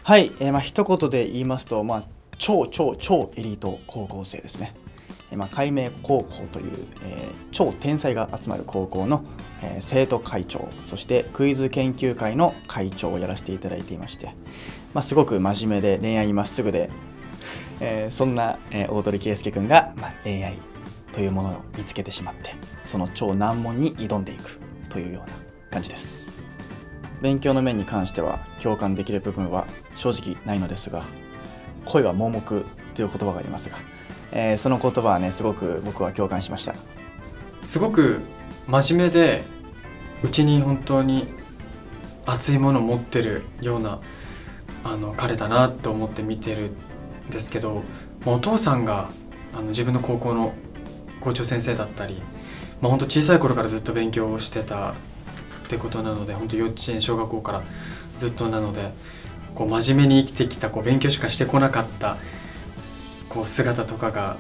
はい、一言で言いますと、超超超エリート高校生ですね。海明高校という、超天才が集まる高校の、生徒会長、そしてクイズ研究会の会長をやらせていただいていまして、すごく真面目で恋愛にまっすぐで、そんな、大鳥圭介君が、恋愛というものを見つけてしまって、その超難問に挑んでいくというような感じです。勉強の面に関しては共感できる部分は正直ないのですが、恋は盲目という言葉がありますが、その言葉はね、すごく僕は共感しました。 すごく真面目で、うちに本当に熱いものを持ってるような彼だなと思って見てるんですけど、お父さんが自分の高校の校長先生だったり、本当小さい頃からずっと勉強をしてたってことなので、本当幼稚園小学校からずっとなので、真面目に生きてきた勉強しかしてこなかった姿とかが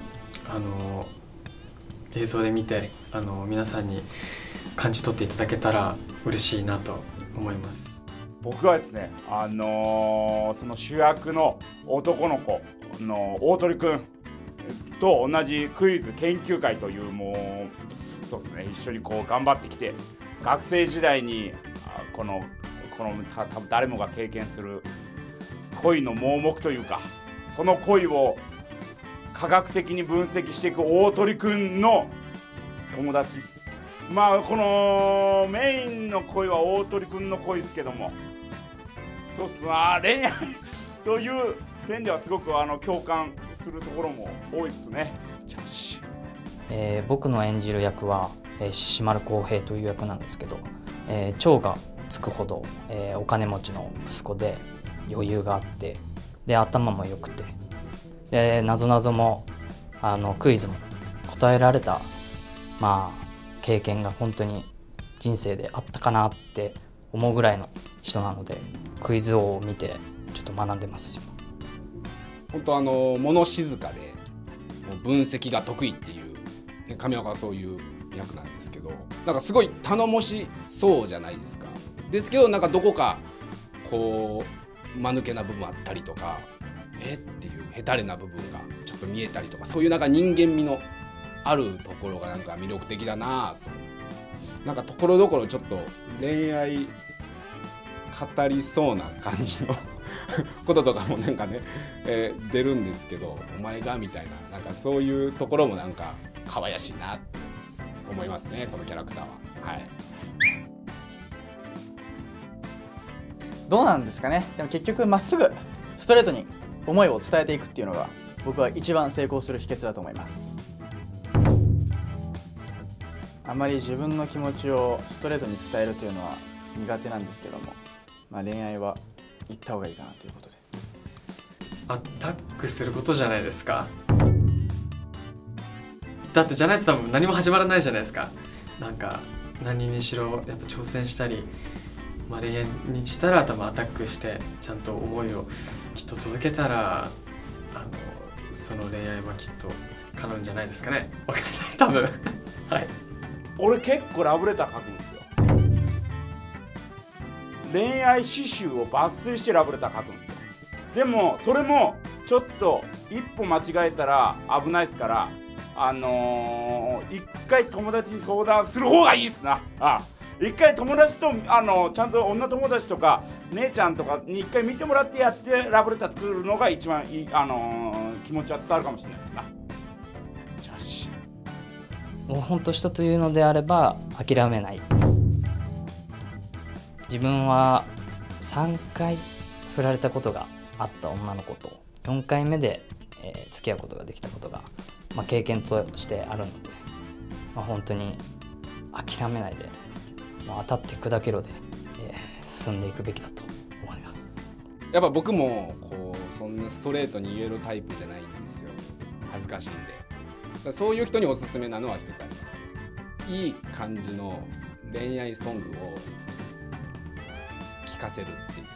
映像で見て皆さんに感じ取っていただけたら嬉しいなと思います。 僕はですね、その主役の男の子の大鳥くんと同じクイズ研究会という、そうですね、一緒に頑張ってきて、学生時代に多分誰もが経験する恋の盲目というか、その恋を科学的に分析していく大鳥くんの友達、このメインの恋は大鳥くんの恋ですけども、そうっすな、恋愛という点ではすごく共感するところも多いっすね。 僕の演じる役は獅子丸康平という役なんですけど、長がつくほど、お金持ちの息子で余裕があって、で頭も良くて、でなぞなぞもクイズも答えられた、経験が本当に人生であったかなって思うぐらいの人なので、クイズ王を見てちょっと学んでますよ。 本当物静かで分析が得意っていう、上岡はそういう役なんですけど、なんかすごい頼もしそうじゃないですか。ですけどなんかどこか間抜けな部分あったりとか、っていうヘタレな部分がちょっと見えたりとか、そういうなんか人間味のあるところがなんか魅力的だなと。なんかところどころちょっと恋愛語りそうな感じのこととかもなんかね、出るんですけど、お前がみたいな、なんかそういうところもなんか可愛らしいなって思いますね、このキャラクターは。はい。 どうなんですかね。でも結局まっすぐストレートに思いを伝えていくっていうのが僕は一番成功する秘訣だと思います。あまり自分の気持ちをストレートに伝えるというのは苦手なんですけども、恋愛は行った方がいいかなということで。 アタックすることじゃないですか。だってじゃないと多分何も始まらないじゃないですか。なんか何にしろやっぱ挑戦したり、恋愛にしたら多分アタックしてちゃんと思いをきっと届けたら、その恋愛はきっと叶うんじゃないですかね。わかんない多分はい。 俺結構ラブレター書くんですよ。恋愛詩集を抜粋してラブレター書くんですよ。でもそれもちょっと一歩間違えたら危ないですから、一回友達に相談する方がいいっすな。一回友達とちゃんと女友達とか姉ちゃんとかに一回見てもらってやってラブレター作るのが一番いい、気持ちは伝わるかもしれないですな。 もう本当一つ言うのであれば諦めない。自分は3回振られたことがあった女の子と4回目で、付き合うことができたことが、経験としてあるので、本当に諦めないで、当たって砕けろで、進んでいくべきだと思います。 やっぱ僕もそんなストレートに言えるタイプじゃないんですよ。恥ずかしいんで。そういう人におすすめなのは一つありますね。いい感じの恋愛ソングを聴かせるっていう。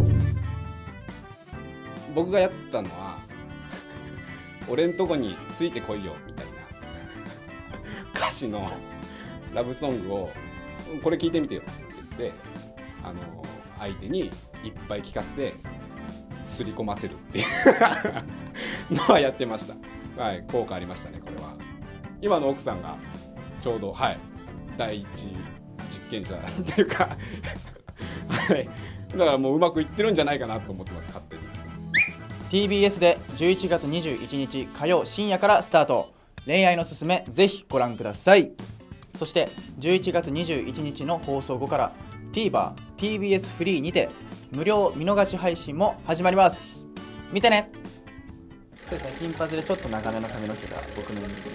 僕がやったのは俺んとこについてこいよみたいな歌詞のラブソングをこれ聴いてみてよって言って相手にいっぱい聴かせて、 すり込ませるっていうのはやってました。はい、効果ありましたねこれは。今の奥さんがちょうどはい第一実験者っていうかはいだからもううまくいってるんじゃないかなと思ってます勝手に。 TBS で11月21日火曜深夜からスタート、恋愛のすすめぜひご覧ください。そして11月21日の放送後から TVer、TBS フリーにて無料見逃し配信も始まります。見てね。そうですね、金髪でちょっと長めの髪の毛が僕のイメージです。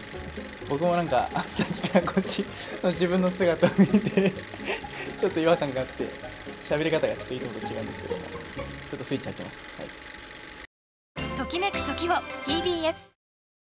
僕もなんかさっきからこっちの自分の姿を見てちょっと違和感があって喋り方がちょっといつもと違うんですけども、ちょっとスイッチ入ってます。はい、 ときめく時を TBS